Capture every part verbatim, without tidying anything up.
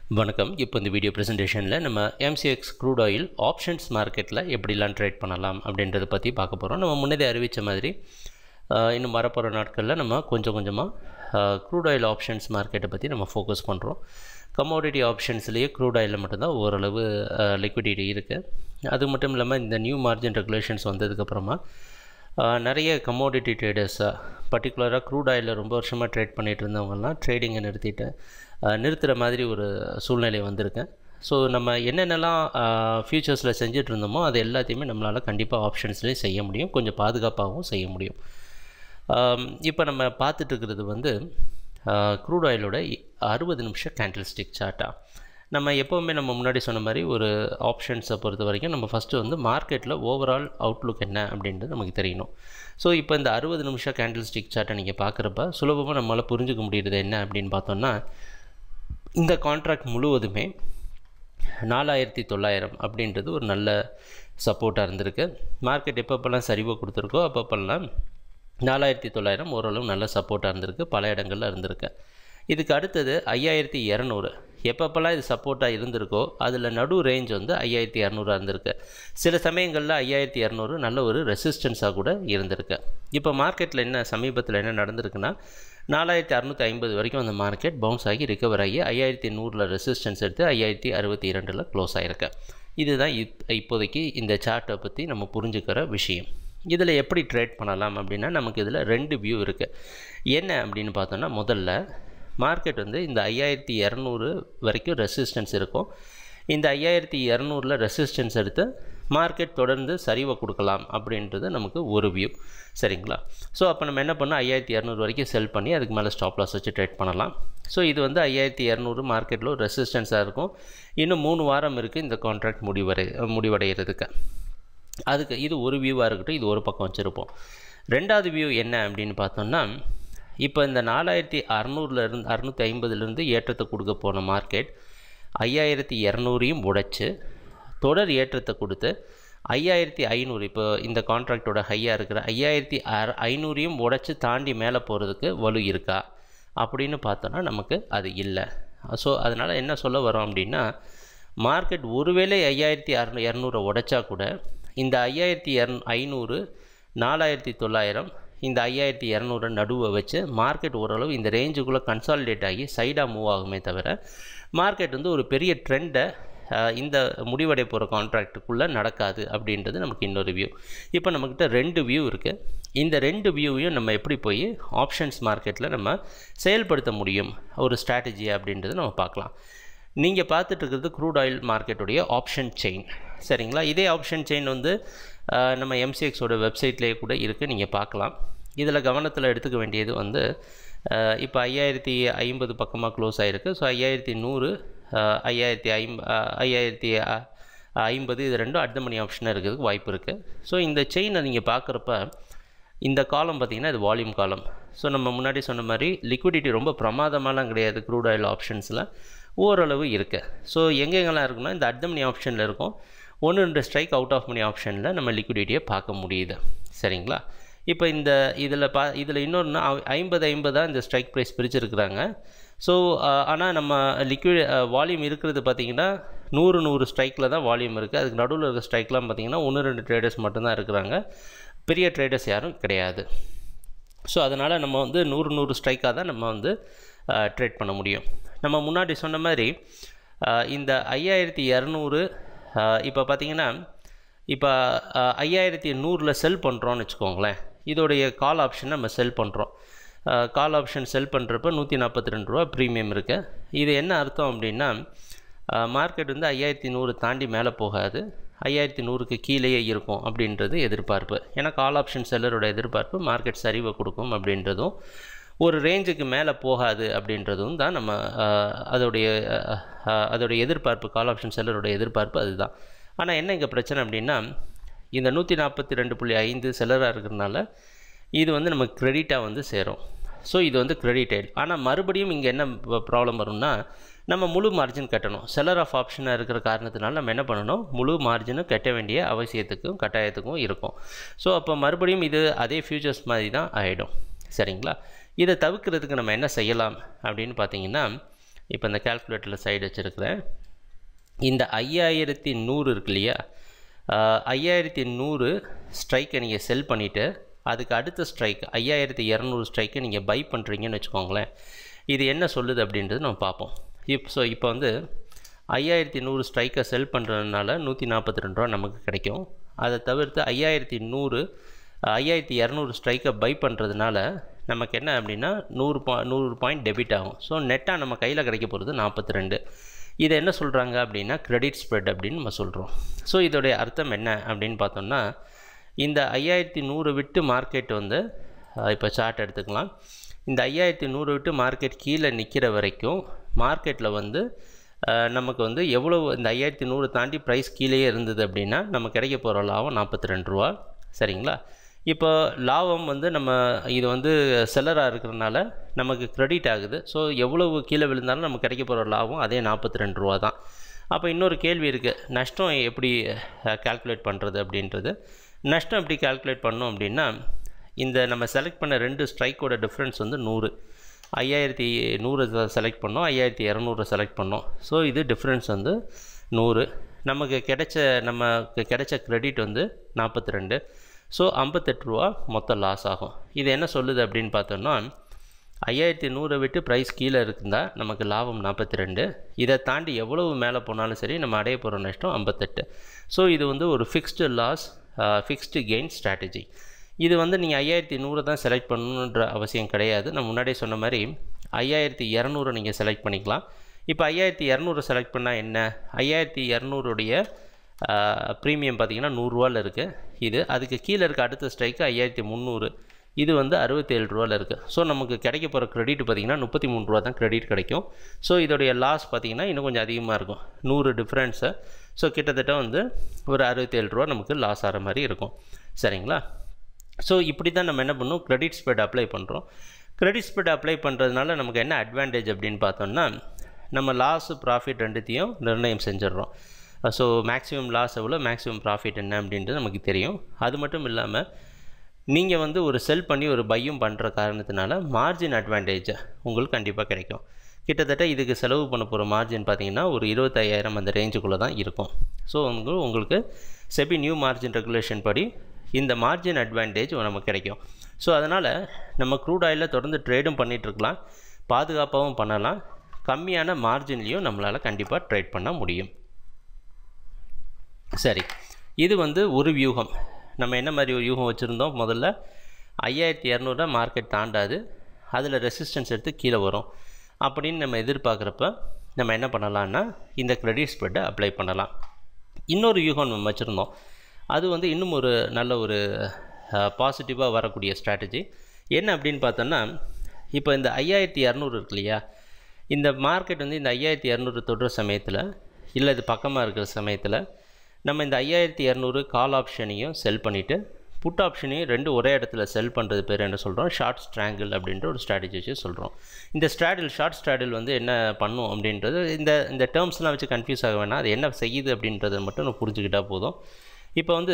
வணக்கம். இப்போ இந்த வீடியோ ப்ரெசன்டேஷனில் நம்ம Mcx Crude Oil ஆப்ஷன்ஸ் மார்க்கெட்டில் எப்படிலாம் ட்ரேட் பண்ணலாம் அப்படின்றத பற்றி பார்க்க போகிறோம். நம்ம முன்னதே அறிவித்த மாதிரி இன்னும் வரப்போகிற நாட்களில் நம்ம கொஞ்சம் கொஞ்சமாக க்ரூட் ஆயில் ஆப்ஷன்ஸ் மார்க்கெட்டை பற்றி நம்ம ஃபோக்கஸ் பண்ணுறோம். கமோடிட்டி ஆப்ஷன்ஸ்லேயே க்ரூட் ஆயிலில் மட்டும்தான் ஓரளவு லிக்விடிட்டி இருக்குது. அது மட்டும் இல்லாமல் இந்த நியூ மார்ஜின் ரெகுலேஷன்ஸ் வந்ததுக்கப்புறமா நிறைய கமோடிட்டி ட்ரேடர்ஸாக பர்டிகுலராக க்ரூட் ஆயிலில் ரொம்ப வருஷமாக ட்ரேட் பண்ணிகிட்டு இருந்தவங்கலாம் ட்ரேடிங்கை நிறுத்திட்டு நிறுத்துகிற மாதிரி ஒரு சூழ்நிலை வந்திருக்கேன். ஸோ நம்ம என்னென்னலாம் ஃபியூச்சர்ஸில் செஞ்சுட்டு இருந்தோமோ அது எல்லாத்தையுமே நம்மளால் கண்டிப்பாக ஆப்ஷன்ஸ்லேயும் செய்ய முடியும், கொஞ்சம் பாதுகாப்பாகவும் செய்ய முடியும். இப்போ நம்ம பார்த்துட்டு இருக்கிறது வந்து க்ரூட் ஆயிலோட அறுபது நிமிஷம் கேண்டில் ஸ்டிக் சார்ட்டாக. நம்ம எப்போவுமே நம்ம முன்னாடி சொன்ன மாதிரி ஒரு ஆப்ஷன்ஸை பொறுத்த வரைக்கும் நம்ம ஃபஸ்ட்டு வந்து மார்க்கெட்டில் ஓவரால் அவுட்லுக் என்ன அப்படின்றது நமக்கு தெரியணும். ஸோ இப்போ இந்த அறுபது நிமிஷம் கேண்டில் ஸ்டிக் சார்ட்டை நீங்கள் பார்க்குறப்ப சுலபமாக நம்மளால் புரிஞ்சுக்க முடியுறது என்ன அப்படின்னு பார்த்தோன்னா, இந்த கான்ட்ராக்ட் முழுவதுமே நாலாயிரத்தி தொள்ளாயிரம் அப்படின்றது ஒரு நல்ல சப்போர்ட்டாக இருந்திருக்கு. மார்க்கெட் எப்பப்பெல்லாம் சரிவாக கொடுத்துருக்கோ அப்பப்பெல்லாம் நாலாயிரத்தி தொள்ளாயிரம் ஓரளவு நல்ல சப்போர்ட்டாக இருந்திருக்கு, பல இடங்களில் இருந்திருக்கு. இதுக்கு அடுத்தது ஐயாயிரத்தி இரநூறு எப்பப்பெல்லாம் இது சப்போர்ட்டாக இருந்திருக்கோ அதில் நடு ரேஞ்ச் வந்து ஐயாயிரத்தி இரநூறாக இருந்திருக்கு. சில சமயங்களில் ஐயாயிரத்தி இரநூறு நல்ல ஒரு ரெசிஸ்டன்ஸாக கூட இருந்திருக்கு. இப்போ மார்க்கெட்டில் என்ன சமீபத்தில் என்ன நடந்திருக்குன்னா, நாலாயிரத்தி அறுநூற்றி ஐம்பது வரைக்கும் அந்த மார்க்கெட் பவுன்ஸ் ஆகி ரிகவர் ஆகி ஐயாயிரத்தி நூறில் ரெசிஸ்டன்ஸ் எடுத்து ஐயாயிரத்தி அறுபத்தி இரண்டில் க்ளோஸ் ஆகிருக்கு. இதுதான் இப் இப்போதைக்கு இந்த சார்ட்டை பற்றி நம்ம புரிஞ்சுக்கிற விஷயம். இதில் எப்படி ட்ரேட் பண்ணலாம் அப்படின்னா, நமக்கு இதில் ரெண்டு வியூ இருக்குது. என்ன அப்படின்னு பார்த்தோன்னா, முதல்ல மார்க்கெட் வந்து இந்த ஐயாயிரத்தி இரநூறு வரைக்கும் ரெசிஸ்டன்ஸ் இருக்கும். இந்த ஐயாயிரத்தி இரநூறில் ரெசிஸ்டன்ஸ் எடுத்து மார்க்கெட் தொடர்ந்து சரிவை கொடுக்கலாம் அப்படின்றது நமக்கு ஒரு வியூ, சரிங்களா? ஸோ அப்போ நம்ம என்ன பண்ணோம், ஐயாயிரத்தி இரநூறு வரைக்கும் செல் பண்ணி அதுக்கு மேலே ஸ்டாப் லாஸ் வச்சு ட்ரேட் பண்ணலாம். ஸோ இது வந்து ஐயாயிரத்தி இரநூறு மார்க்கெட்டில் ஒரு ரெசிஸ்டன்ஸாக இருக்கும். இன்னும் மூணு வாரம் இருக்குது இந்த கான்ட்ராக்ட் முடிவடை முடிவடைகிறதுக்கு. அதுக்கு இது ஒரு வியூவாக இருக்கட்டும், இது ஒரு பக்கம் வச்சுருப்போம். ரெண்டாவது வியூ என்ன அப்படின்னு பார்த்தோம்னா, இப்போ இந்த நாலாயிரத்தி அறநூறுலேருந்து அறுநூற்றி ஐம்பதுலேருந்து ஏற்றத்தை கொடுக்க போன மார்க்கெட் ஐயாயிரத்தி இரநூறையும் உடைச்சு தொடர் ஏற்றத்தை கொடுத்து ஐயாயிரத்தி ஐநூறு இப்போ இந்த கான்ட்ராக்டோட ஹையாக இருக்கிற ஐயாயிரத்தி அற ஐநூறையும் உடைச்சி தாண்டி மேலே போகிறதுக்கு வலு இருக்கா அப்படின்னு பார்த்தோன்னா நமக்கு அது இல்லை. ஸோ அதனால் என்ன சொல்ல வரோம் அப்படின்னா, மார்க்கெட் ஒருவேளை ஐயாயிரத்தி அறு இரநூறை உடைச்சா கூட இந்த ஐயாயிரத்தி இரண் ஐநூறு நாலாயிரத்தி தொள்ளாயிரம் இந்த ஐயாயிரத்தி இரநூறு நடுவை வச்சு மார்க்கெட் ஓரளவு இந்த ரேஞ்சுக்குள்ளே கன்சாலிடேட் ஆகி சைடாக மூவ் ஆகுமே தவிர மார்க்கெட் வந்து ஒரு பெரிய ட்ரெண்டை இந்த முடிவடை போகிற கான்ட்ராக்டுக்குள்ளே நடக்காது அப்படின்றது நமக்கு இன்னொரு வியூ. இப்போ நம்மக்கிட்ட ரெண்டு வியூ இருக்குது. இந்த ரெண்டு வியூவையும் நம்ம எப்படி போய் ஆப்ஷன்ஸ் மார்க்கெட்டில் நம்ம செயல்படுத்த முடியும் ஒரு ஸ்ட்ராட்டஜி அப்படின்றது நம்ம பார்க்கலாம். நீங்கள் பார்த்துட்டு இருக்கிறது க்ரூட் ஆயில் மார்க்கெட்டுடைய ஆப்ஷன் செயின், சரிங்களா? இதே ஆப்ஷன் செயின் வந்து நம்ம எம்சிஎக்ஸோட வெப்சைட்லேயே கூட இருக்குது, நீங்கள் பார்க்கலாம். இதில் கவனத்தில் எடுத்துக்க வேண்டியது வந்து இப்போ ஐயாயிரத்தி ஐம்பது பக்கமாக க்ளோஸ் ஆகிருக்கு. ஸோ ஐயாயிரத்தி நூறு ஐயாயிரத்தி ஐம் ஐயாயிரத்தி ஐம்பது இது ரெண்டும் அடுத்த மணி ஆப்ஷனாக இருக்கிறதுக்கு வாய்ப்பு இருக்குது. ஸோ இந்த செயினை நீங்கள் பார்க்குறப்ப இந்த காலம் பார்த்திங்கன்னா இது வால்யூம் காலம். ஸோ நம்ம முன்னாடி சொன்ன மாதிரி லிக்விடிட்டி ரொம்ப பிரமாதமாலாம் கிடையாது க்ரூட் ஆயில் ஆப்ஷன்ஸில், ஓரளவு இருக்குது. ஸோ எங்கெங்கெல்லாம் இருக்குன்னா இந்த அடுத்த மணி ஆப்ஷனில் இருக்கும், ஒன்று ரெண்டு ஸ்ட்ரைக் அவுட் ஆஃப் மணி ஆப்ஷனில் நம்ம லிக்விடிட்டியை பார்க்க முடியுது, சரிங்களா? இப்போ இந்த இதில் பா இதில் இன்னொன்று ஐம்பது ஐம்பதாக இந்த ஸ்ட்ரைக் ப்ரைஸ் பிரிச்சுருக்குறாங்க. ஸோ ஆனால் நம்ம லிக்விட் வால்யூம் இருக்கிறது பார்த்திங்கன்னா நூறு நூறு ஸ்ட்ரைக்கில் தான் வால்யூம் இருக்குது. அதுக்கு நடுவில் இருக்கிற ஸ்ட்ரைக்லாம் பார்த்திங்கன்னா ஒன்று ரெண்டு ட்ரேடர்ஸ் மட்டும்தான் இருக்கிறாங்க, பெரிய ட்ரேடர்ஸ் யாரும் கிடையாது. ஸோ அதனால் நம்ம வந்து நூறு நூறு ஸ்ட்ரைக்காக தான் நம்ம வந்து ட்ரேட் பண்ண முடியும். நம்ம முன்னாடி சொன்ன மாதிரி இந்த ஐயாயிரத்தி இரநூறு இப்போ பார்த்திங்கன்னா இப்போ ஐயாயிரத்தி நூறில் செல் பண்ணுறோன்னு வச்சுக்கோங்களேன். இதோடைய கால் ஆப்ஷன் நம்ம செல் பண்ணுறோம். கால் ஆப்ஷன் செல் பண்ணுறப்ப நூற்றி நாற்பத்தி ரெண்டு ரூபா ப்ரீமியம் இருக்குது. இது என்ன அர்த்தம் அப்படின்னா, மார்க்கெட் வந்து ஐயாயிரத்தி நூறு தாண்டி மேலே போகாது, ஐயாயிரத்தி நூறுக்கு கீழேயே இருக்கும் அப்படின்றது எதிர்பார்ப்பு. ஏன்னா கால் ஆப்ஷன் செல்லரோட எதிர்பார்ப்பு மார்க்கெட் சரிவை கொடுக்கும் அப்படின்றதும், ஒரு ரேஞ்சுக்கு மேலே போகாது அப்படின்றதும் தான் நம்ம அதோடைய அதோடைய எதிர்பார்ப்பு, கால் ஆப்ஷன் செல்லரோட எதிர்பார்ப்பு அதுதான். ஆனால் என்ன இங்கே பிரச்சனை அப்படின்னா, இந்த நூற்றி நாற்பத்தி ரெண்டு புள்ளி ஐந்து செல்லராக இருக்கிறதுனால இது வந்து நமக்கு கிரெடிட்டாக வந்து சேரும். ஸோ இது வந்து கிரெடிட்டட். ஆனால் மறுபடியும் இங்கே என்ன ப்ராப்ளம் வரும்னா, நம்ம முழு மார்ஜின் கட்டணும். செல்லர் ஆஃப் ஆப்ஷனாக இருக்கிற காரணத்தினால நம்ம என்ன பண்ணணும், முழு மார்ஜினும் கட்ட வேண்டிய அவசியத்துக்கும் கட்டாயத்துக்கும் இருக்கும். ஸோ அப்போ மறுபடியும் இது அதே ஃபியூச்சர்ஸ் மாதிரி தான் ஆகிடும், சரிங்களா? இதை தவிர்க்கிறதுக்கு நம்ம என்ன செய்யலாம் அப்படின்னு பார்த்தீங்கன்னா, இப்போ இந்த கால்குலேட்டரில் சைடு வச்சுருக்கிறேன். இந்த ஐயாயிரத்தி நூறு இருக்கு இல்லையா, ஐயாயிரத்தி நூறு ஸ்ட்ரைக்கை நீங்கள் செல் பண்ணிவிட்டு அதுக்கு அடுத்த ஸ்ட்ரைக் ஐயாயிரத்தி இரநூறு ஸ்ட்ரைக்கை நீங்கள் பை பண்ணுறீங்கன்னு வச்சுக்கோங்களேன். இது என்ன சொல்லுது அப்படின்றது நம்ம பார்ப்போம். இப்போ ஸோ இப்போ வந்து ஐயாயிரத்தி நூறு ஸ்ட்ரைக்கை செல் பண்ணுறதுனால நூற்றி நாற்பத்தி ரெண்டு ரூபா நமக்கு கிடைக்கும். அதை தவிர்த்து ஐயாயிரத்தி நூறு ஐயாயிரத்தி இரநூறு ஸ்ட்ரைக்கை பை பண்ணுறதுனால நமக்கு என்ன அப்படின்னா நூறு பா நூறு பாயிண்ட் டெபிட் ஆகும். ஸோ நெட்டாக நம்ம கையில் கிடைக்க போகிறது நாற்பத்தி ரெண்டு. இதை என்ன சொல்கிறாங்க அப்படின்னா கிரெடிட் ஸ்ப்ரெட் அப்படின்னு நம்ம சொல்கிறோம். ஸோ இதோடைய அர்த்தம் என்ன அப்படின்னு பார்த்தோம்னா, இந்த ஐயாயிரத்தி நூறு விட்டு மார்க்கெட் வந்து இப்போ சார்ட் எடுத்துக்கலாம். இந்த ஐயாயிரத்தி நூறு விட்டு மார்க்கெட் கீழே நிற்கிற வரைக்கும் மார்க்கெட்டில் வந்து நமக்கு வந்து எவ்வளோ இந்த ஐயாயிரத்தி நூறு தாண்டி ப்ரைஸ் கீழே இருந்தது அப்படின்னா நம்ம கிடைக்க போகிற லாபம் நாற்பத்தி ரெண்டு ரூபா. சரிங்களா? இப்போ லாபம் வந்து நம்ம இது வந்து செல்லராக இருக்கிறதுனால நமக்கு கிரெடிட் ஆகுது. ஸோ எவ்வளவு கீழே விழுந்தாலும் நமக்கு கிடைக்க போகிற லாபம் அதே நாற்பத்தி ரெண்டு ரூபா தான். அப்போ இன்னொரு கேள்வி இருக்குது, நஷ்டம் எப்படி கால்குலேட் பண்ணுறது அப்படின்றது. நஷ்டம் எப்படி கால்குலேட் பண்ணோம் அப்படின்னா, இந்த நம்ம செலக்ட் பண்ண ரெண்டு ஸ்ட்ரைக்கோட டிஃப்ரென்ஸ் வந்து நூறு. ஐயாயிரத்தி நூறு செலக்ட் பண்ணோம், ஐயாயிரத்தி இரநூறு செலக்ட் பண்ணோம். ஸோ இது டிஃப்ரென்ஸ் வந்து நூறு. நமக்கு கிடைச்ச நமக்கு கிடைச்ச கிரெடிட் வந்து நாற்பத்தி ரெண்டு. ஸோ ஐம்பத்தெட்டு ரூபா மொத்தம் லாஸ் ஆகும். இது என்ன சொல்லுது அப்படின்னு பார்த்தோம்னா, ஐயாயிரத்தி நூறை விட்டு ப்ரைஸ் கீழே இருந்தால் நமக்கு லாபம் நாற்பத்தி ரெண்டு. இதை தாண்டி எவ்வளவு மேலே போனாலும் சரி நம்ம அடைய போகிற நஷ்டம் ஐம்பத்தெட்டு. ஸோ இது வந்து ஒரு fixed loss fixed gain strategy. இது வந்து நீங்கள் ஐயாயிரத்தி நூறு தான் செலக்ட் பண்ணணுன்ற அவசியம் கிடையாது. நான் முன்னாடியே சொன்ன மாதிரி ஐயாயிரத்தி இரநூறு நீங்கள் செலக்ட் பண்ணிக்கலாம். இப்போ ஐயாயிரத்தி இரநூறு செலக்ட் பண்ணால் என்ன, ஐயாயிரத்தி இரநூறுடைய ப்ரீமியம் பார்த்திங்கன்னா நூறுரூவாவில் இருக்குது. இது அதுக்கு கீழே இருக்க அடுத்த ஸ்ட்ரைக்கு ஐயாயிரத்தி முந்நூறு, இது வந்து அறுபத்தேழு ரூபாவில் இருக்குது. ஸோ நமக்கு கிடைக்க போகிற கிரெடிட் பார்த்திங்கன்னா முப்பத்தி மூணு ரூபா தான் கிரெடிட் கிடைக்கும். ஸோ இதோடைய லாஸ் பார்த்திங்கன்னா இன்னும் கொஞ்சம் அதிகமாக இருக்கும், நூறு டிஃப்ரென்ஸு. ஸோ கிட்டத்தட்ட வந்து ஒரு அறுபத்தேழு ரூபா நமக்கு லாஸ் ஆகிற மாதிரி இருக்கும். சரிங்களா? ஸோ இப்படி தான் நம்ம என்ன பண்ணணும், கிரெடிட் ஸ்ப்ரெட் அப்ளை பண்ணுறோம். கிரெடிட் ஸ்ப்ரெட் அப்ளை பண்ணுறதுனால நமக்கு என்ன அட்வான்டேஜ் அப்படின்னு பார்த்தோம்னா, நம்ம லாஸு ப்ராஃபிட் ரெண்டுத்தையும் நிர்ணயம் செஞ்சிடறோம். ஸோ மேக்ஸிமம் லாஸ் எவ்வளோ, மேக்ஸிமம் ப்ராஃபிட் என்ன அப்படின்றது நமக்கு தெரியும். அது மட்டும் இல்லாமல் நீங்கள் வந்து ஒரு செல் பண்ணி ஒரு பையும் பண்ணுற காரணத்தினால மார்ஜின் அட்வான்டேஜ் உங்களுக்கு கண்டிப்பாக கிடைக்கும். கிட்டத்தட்ட இதுக்கு செலவு பண்ண போகிற மார்ஜின் பார்த்திங்கன்னா ஒரு இருபத்தையாயிரம் அந்த ரேஞ்சுக்குள்ளே தான் இருக்கும். ஸோ வந்து உங்களுக்கு செபி நியூ மார்ஜின் ரெகுலேஷன் படி இந்த மார்ஜின் அட்வான்டேஜ் நமக்கு கிடைக்கும். ஸோ அதனால் நம்ம க்ரூட் ஆயிலில் தொடர்ந்து ட்ரேடும் பண்ணிகிட்ருக்கலாம், பாதுகாப்பாகவும் பண்ணலாம், கம்மியான மார்ஜின்லேயும் நம்மளால் கண்டிப்பாக ட்ரேட் பண்ண முடியும். சரி, இது வந்து ஒரு வியூகம். நம்ம என்ன மாதிரி ஒரு வியூகம் வச்சுருந்தோம், முதல்ல ஐயாயிரத்தி இரநூறுவா மார்க்கெட் தாண்டாது, அதில் ரெசிஸ்டன்ஸ் எடுத்து கீழே வரும் அப்படின்னு நம்ம எதிர்பார்க்குறப்ப நம்ம என்ன பண்ணலான்னா இந்த கிரெடிட் ஸ்ப்ரெட்டை அப்ளை பண்ணலாம். இன்னொரு வியூகம் நம்ம வச்சுருந்தோம், அது வந்து இன்னும் ஒரு நல்ல ஒரு பாசிட்டிவாக வரக்கூடிய ஸ்ட்ராட்டஜி என்ன அப்படின்னு பார்த்தோன்னா, இப்போ இந்த ஐயாயிரத்தி இரநூறு இருக்கு இல்லையா, இந்த மார்க்கெட் வந்து இந்த ஐயாயிரத்தி இரநூறு தொடுற சமயத்தில் இல்லை இது பக்கமாக இருக்கிற சமயத்தில் நம்ம இந்த ஐயாயிரத்தி இரநூறு கால் ஆப்ஷனையும் செல் பண்ணிவிட்டு புட் ஆப்ஷனையும் ரெண்டு ஒரே இடத்துல செல் பண்ணுறது பேர் என்ன சொல்கிறோம், ஷார்ட் ஸ்ட்ராங்கிள் அப்படின்ற ஒரு ஸ்ட்ராட்டஜி வச்சு சொல்கிறோம். இந்த ஸ்ட்ராடில் ஷார்ட் ஸ்ட்ராடில் வந்து என்ன பண்ணும் அப்படின்றது இந்த இந்த டேர்ம்ஸ்லாம் வச்சு கன்ஃபியூஸ் ஆக வேணாம், அது என்ன செய்யுது அப்படின்றத மட்டும் நம்ம புரிஞ்சுக்கிட்டால் போதும். இப்போ வந்து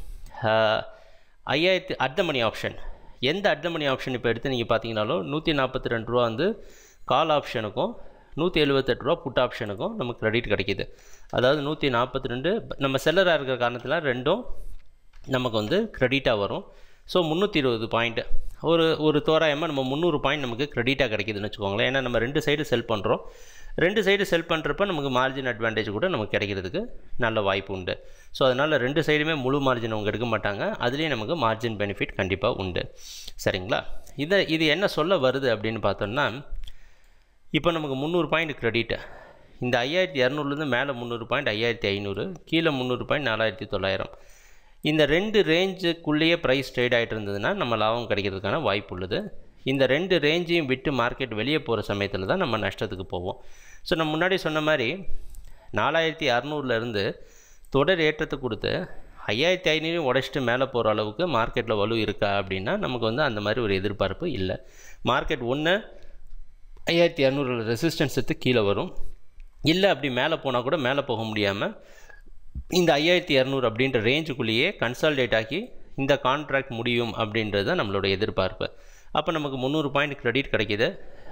ஐயாயிரத்தி அட் மணி ஆப்ஷன், எந்த அட் மணி ஆப்ஷன் இப்போ எடுத்து நீங்கள் பார்த்தீங்கன்னாலும் நூற்றி நாற்பத்தி ரெண்டு ரூபா வந்து கால் ஆப்ஷனுக்கும் நூற்றி எழுபத்தெட்டு ரூபா புட் ஆப்ஷனுக்கும் நமக்கு கிரெடிட் கிடைக்கிது. அதாவது நூற்றி நாற்பத்தி ரெண்டு நம்ம செல்லராக இருக்கிற காரணத்தில் ரெண்டும் நமக்கு வந்து கிரெடிட்டாக வரும். ஸோ முந்நூற்றி இருபது பாயிண்ட்டு ஒரு ஒரு தோராயமாக நம்ம முந்நூறு பாயிண்ட் நமக்கு கிரெடிட்டாக கிடைக்கிதுன்னு வச்சுக்கோங்களேன். ஏன்னா நம்ம ரெண்டு சைடு செல் பண்ணுறோம், ரெண்டு சைடு செல் பண்ணுறப்ப நமக்கு மார்ஜின் அட்வான்டேஜ் கூட நமக்கு கிடைக்கிறதுக்கு நல்ல வாய்ப்பு உண்டு. ஸோ அதனால் ரெண்டு சைடுமே முழு மார்ஜின் அவங்க எடுக்க மாட்டாங்க, அதுலேயும் நமக்கு மார்ஜின் பெனிஃபிட் கண்டிப்பாக உண்டு. சரிங்களா? இதை இது என்ன சொல்ல வருது அப்படின்னு பார்த்தோம்னா, இப்போ நமக்கு முந்நூறு பாயிண்ட் கிரெடிட்டு, இந்த ஐயாயிரத்தி இரநூறுலேருந்து மேலே முந்நூறு பாயிண்ட் ஐயாயிரத்தி ஐநூறு, கீழே முந்நூறு பாயிண்ட் நாலாயிரத்தி தொள்ளாயிரம், இந்த ரெண்டு ரேஞ்சுக்குள்ளேயே ப்ரைஸ் ட்ரேட் ஆகிட்டு இருந்ததுன்னா நம்ம லாபம் கிடைக்கிறதுக்கான வாய்ப்பு உள்ளது. இந்த ரெண்டு ரேஞ்சையும் விட்டு மார்க்கெட் வெளியே போகிற சமயத்தில் தான் நம்ம நஷ்டத்துக்கு போவோம். ஸோ நம்ம முன்னாடி சொன்ன மாதிரி நாலாயிரத்தி அறநூறுலேருந்து தொடர் ஏற்றத்தை கொடுத்து ஐயாயிரத்தி ஐநூறையும் உடைச்சிட்டு மேலே போகிற அளவுக்கு மார்க்கெட்டில் வலு இருக்கா அப்படின்னா நமக்கு வந்து அந்த மாதிரி ஒரு எதிர்பார்ப்பு இல்லை. மார்க்கெட் ஒன்று ஐயாயிரத்தி இரநூறு ரெசிஸ்டன்ஸ் எடுத்து கீழே வரும், இல்லை அப்படி மேலே போனால் கூட மேலே போக முடியாமல் இந்த ஐயாயிரத்தி இரநூறு அப்படின்ற ரேஞ்சுக்குள்ளேயே கன்சால்டேட் ஆக்கி இந்த கான்ட்ராக்ட் முடியும் அப்படின்றது தான் நம்மளோட எதிர்பார்ப்பு. அப்போ நமக்கு முந்நூறு பாயிண்ட் கிரெடிட் கிடைக்கிது,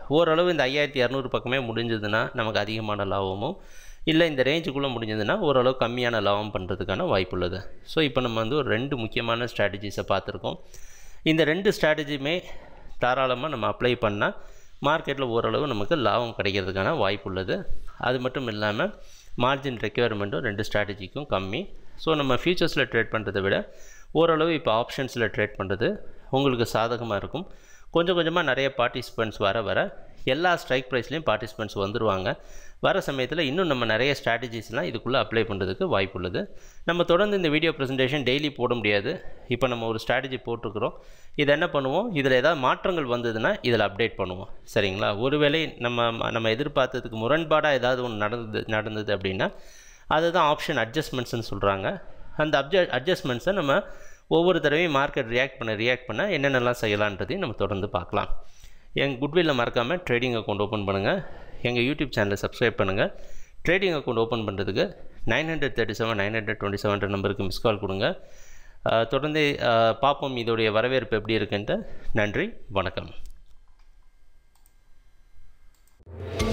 ஓரளவு இந்த ஐயாயிரத்தி இரநூறு பக்கமே முடிஞ்சதுன்னா நமக்கு அதிகமான லாபமும், இல்லை இந்த ரேஞ்சுக்குள்ளே முடிஞ்சதுன்னா ஓரளவு கம்மியான லாபம் பண்ணுறதுக்கான வாய்ப்பு உள்ளது. ஸோ இப்போ நம்ம வந்து ஒரு ரெண்டு முக்கியமான ஸ்ட்ராட்டஜிஸை பார்த்துருக்கோம். இந்த ரெண்டு ஸ்ட்ராட்டஜியுமே தாராளமாக நம்ம அப்ளை பண்ணால் மார்க்கெட்டில் ஓரளவு நமக்கு லாபம் கிடைக்கிறதுக்கான வாய்ப்பு உள்ளது. அது மட்டும் இல்லாமல் மார்ஜின் ரெக்யர்மெண்ட்டும் ரெண்டு ஸ்ட்ராட்டஜிக்கும் கம்மி. ஸோ நம்ம ஃபியூச்சர்ஸில் ட்ரேட் பண்ணுறதை விட ஓரளவு இப்போ ஆப்ஷன்ஸில் ட்ரேட் பண்ணுறது உங்களுக்கு சாதகமாக இருக்கும். கொஞ்சம் கொஞ்சமாக நிறைய பார்ட்டிசிபெண்ட்ஸ் வர வர எல்லா ஸ்ட்ரைக் ப்ரைஸ்லேயும் பார்ட்டிசிபெண்ட்ஸ் வந்துடுவாங்க. வர சமயத்தில் இன்னும் நம்ம நிறைய ஸ்ட்ராட்டஜிஸ்லாம் இதுக்குள்ளே அப்ளை பண்ணுறதுக்கு வாய்ப்பு உள்ளது. நம்ம தொடர்ந்து இந்த வீடியோ ப்ரெசன்டேஷன் டெய்லி போட முடியாது. இப்போ நம்ம ஒரு ஸ்ட்ராட்டஜி போட்டிருக்கிறோம். இதை என்ன பண்ணுவோம், இதில் ஏதாவது மாற்றங்கள் வந்ததுன்னா இதில் அப்டேட் பண்ணுவோம். சரிங்களா? ஒருவேளை நம்ம நம்ம எதிர்பார்த்ததுக்கு முரண்பாடாக ஏதாவது ஒன்று நடந்தது நடந்தது அப்படின்னா அதுதான் ஆப்ஷன் அட்ஜஸ்ட்மெண்ட்ஸ்னு சொல்கிறாங்க. அந்த அப்ஜ அட்ஜஸ்ட்மெண்ட்ஸை நம்ம ஒவ்வொரு தடவையும் மார்க்கெட் ரியாக்ட் பண்ண ரியாக்ட் பண்ண என்னென்னலாம் செய்யலான்றதையும் நம்ம தொடர்ந்து பார்க்கலாம். எங்கள் குட்வில்லில் மறக்காமல் ட்ரேடிங் அக்கௌண்ட் ஓப்பன் பண்ணுங்கள். எங்கள் யூடியூப் சேனலை சப்ஸ்கிரைப் பண்ணுங்கள். ட்ரேடிங் அக்கௌண்ட் ஓப்பன் பண்ணுறதுக்கு nine hundred thirty seven nine hundred twenty seven நம்பருக்கு மிஸ் கால் கொடுங்க. தொடர்ந்து பார்ப்போம் இதோடைய வரவேற்பு எப்படி இருக்குன்ட்டு. நன்றி, வணக்கம்.